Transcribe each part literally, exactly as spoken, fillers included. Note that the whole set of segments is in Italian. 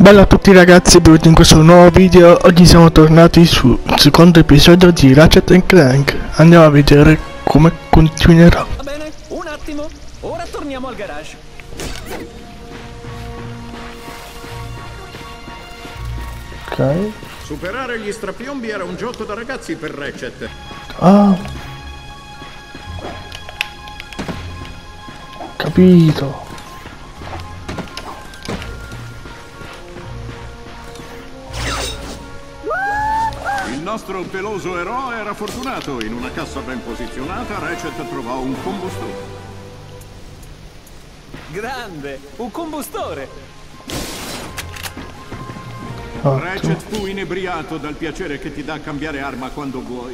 Bella a tutti ragazzi, benvenuti in questo nuovo video. Oggi siamo tornati sul secondo episodio di Ratchet and Clank. Andiamo a vedere come continuerà. Va bene, un attimo, ora torniamo al garage. Ok. Superare gli strapiombi era un gioco da ragazzi per Ratchet. Ah, capito. Il nostro peloso eroe era fortunato. In una cassa ben posizionata, Ratchet trovò un combustore. Grande, un combustore. Ottimo. Ratchet fu inebriato dal piacere che ti dà cambiare arma quando vuoi.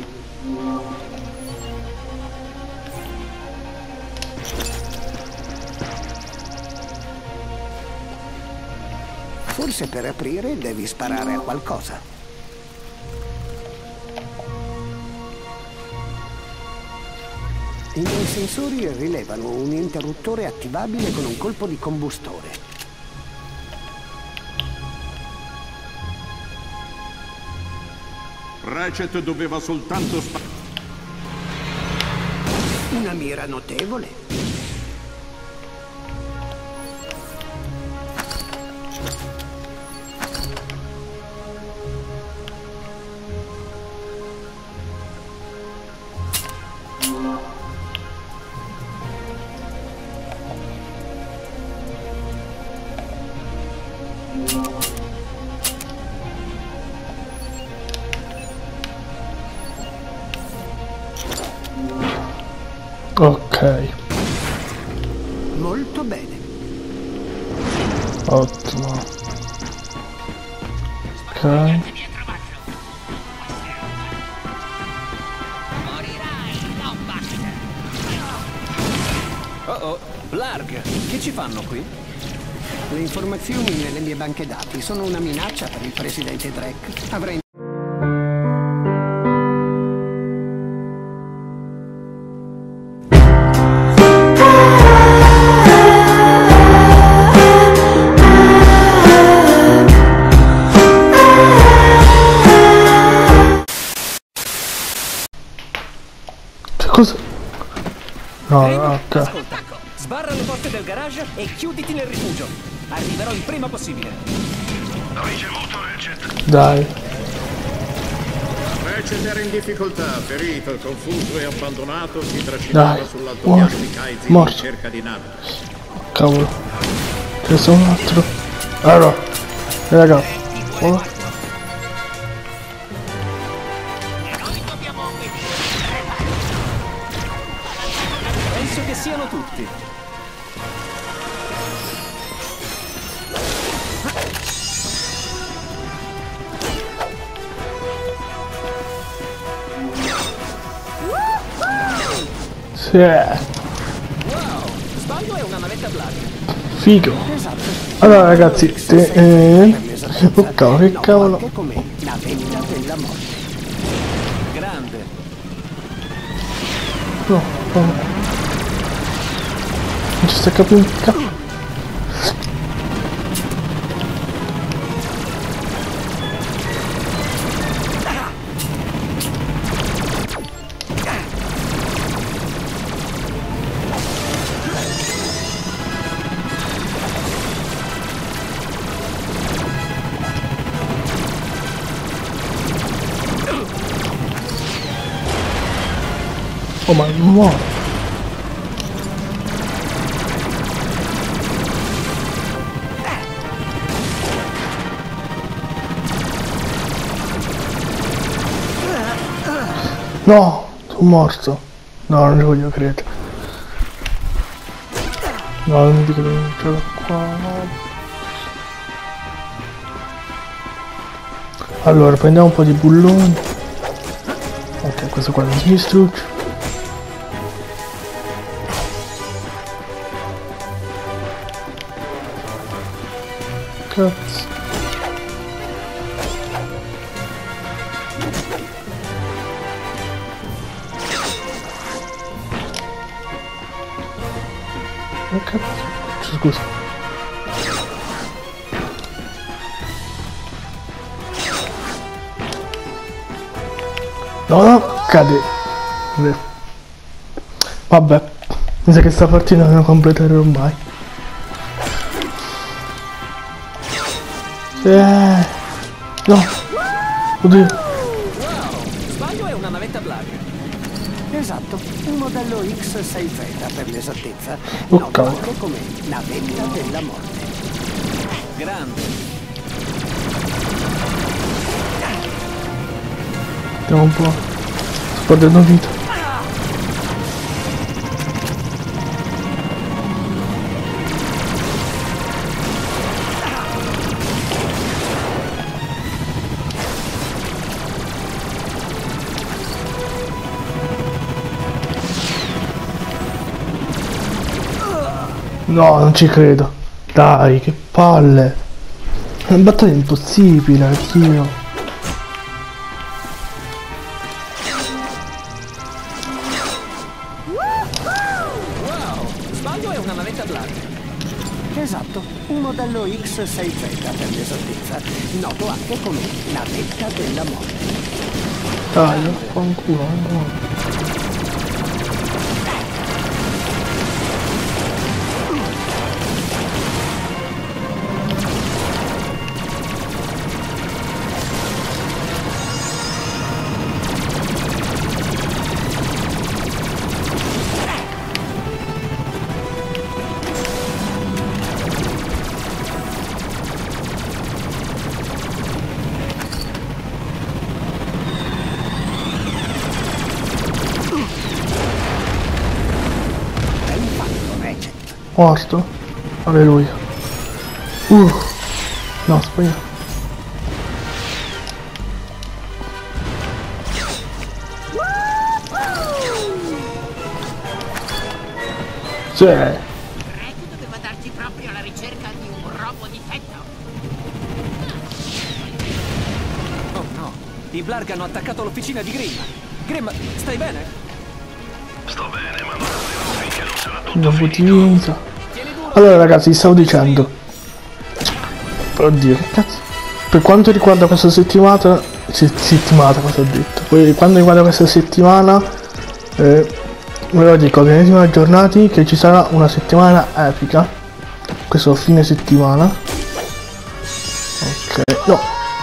Forse per aprire devi sparare a qualcosa. I miei sensori rilevano un interruttore attivabile con un colpo di combustore. Ratchet doveva soltanto sparare. Una mira notevole. Ok, Molto bene. ottimo. Ok. Oh oh, Blarg, che ci fanno qui? Le informazioni nelle mie banche dati sono una minaccia per il presidente Drake. Avrei... Che cosa? No, Amy, no, ok. ascolta, sbarra le porte del garage e chiuditi nel rifugio. Arriverò il prima possibile. Ricevuto, Ratchet. Dai. Ratchet era in difficoltà, ferito, confuso e abbandonato, si trascinava Dai. sull'altopiano Morto. di Kaizi in Morto. cerca di nave. Cavolo. C'è solo un altro. Allora. Raga. Oh. Penso che siano tutti. Sì. Wow, sbaglio è una navetta Blarg. Figo. Esatto. Allora ragazzi, te, eh, oh cavolo, che cavolo. Anche come la vetta della morte. Grande. No, no. Non ci sta capendo un cazzo. Oh ma non muore. No, sono morto. No, non ci voglio credere. No, non mi dico che non ce l'ho qua. No. Allora, prendiamo un po' di bulloni. Ok, questo qua non si distrugge. Cazzo. Oh, cazzo. Scusa. No, no, cade. Vabbè, mi sa che sta partita non la completerò mai. Eh, no. Oddio. Wow! Sbaglio è una navetta Blarg. Esatto, un modello X sei Z per l'esattezza, Oh, noto cavolo. anche come navetta della morte. Grande. Vediamo un po'. Sto perdendo vita. No, non ci credo. Dai, che palle. È una battaglia impossibile, Dio. Wow! Sbaglio è una navetta Blarg. Esatto, un modello X sei Z per l'esattezza, noto anche come navetta della morte. Dai, non fa un culo, no. Morto. Alleluia. Uh. No, sbagliato. Sì. Rec doveva darci proprio alla ricerca di un robo difetto. Oh no! I Blarg hanno attaccato l'officina di Grimm. Grimm, stai bene? Sto bene, ma non finché non sarà tutto Non finito. utilizza. Allora ragazzi, stavo dicendo. Oddio, che cazzo. Per quanto riguarda questa settimana. se- Settimana, cosa ho detto? Per quanto riguarda questa settimana. Eh, ve lo dico, che ne siamo aggiornati che ci sarà una settimana epica. Questo fine settimana. Ok, no.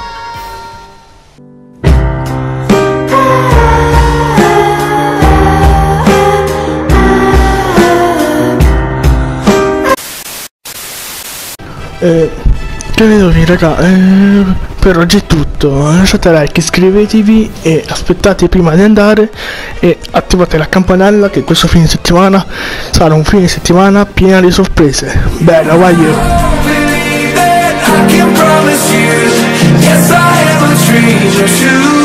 Eh, credetevi raga, eh, per oggi è tutto. Lasciate like, iscrivetevi e aspettate prima di andare e attivate la campanella, che questo fine settimana sarà un fine settimana pieno di sorprese. Bella, vai io. I can promise you, yes I am a stranger to